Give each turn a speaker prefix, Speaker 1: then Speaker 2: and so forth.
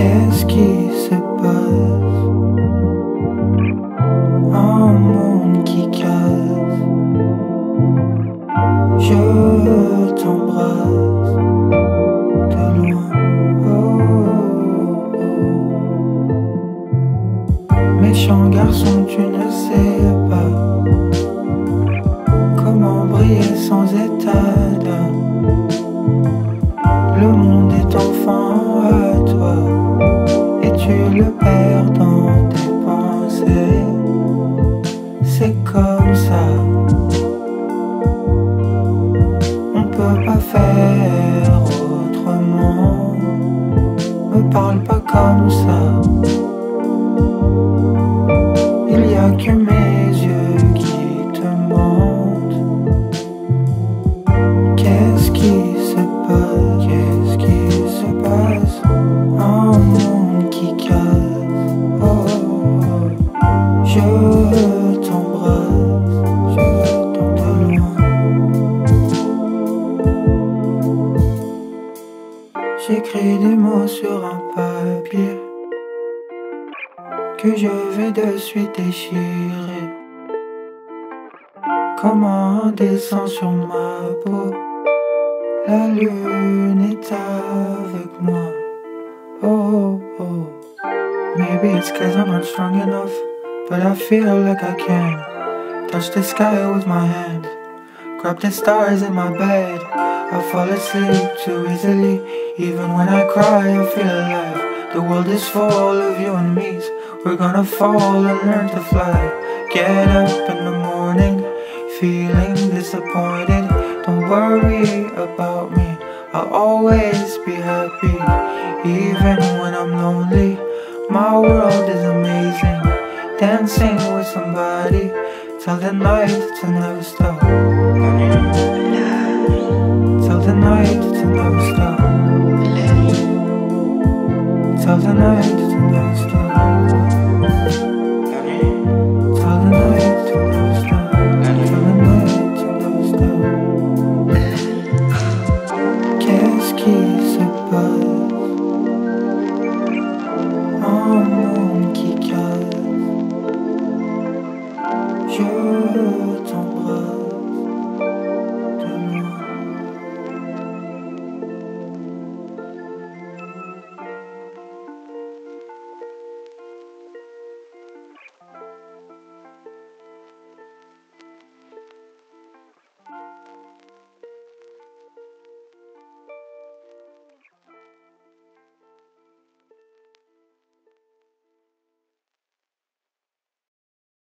Speaker 1: Qu'est-ce qui se passe? Un monde qui casse. Je t'embrasse de loin. Oh, oh. Méchant garçon, tu ne sais pas comment briller sans état d'âme. Le monde est enfin à toi et tu le perds dans tes pensées. C'est comme ça, on peut pas faire autrement. Me parle pas comme ça, il y a que mes yeux qui te mentent. Qu'est-ce qui se passe? Qu'est-ce qui se passe? Un monde qui casse. Oh, oh. Je t'embrasse de loin. J'écris des mots sur un papier que je vais de suite déchirer, comme un dessin sur ma peau. La lune est avec moi. Oh, oh. Maybe it's 'cause I'm not strong enough, but I feel like I can touch the sky with my hand, grab the stars in my bed. I fall asleep too easily. Even when I cry, I feel alive. The world is full of you and me. We're gonna fall and learn to fly. Get up in the morning, feeling disappointed. Don't worry about me, I'll always be happy. Even when I'm lonely, my world is amazing. Dancing with somebody, tell the night to never stop.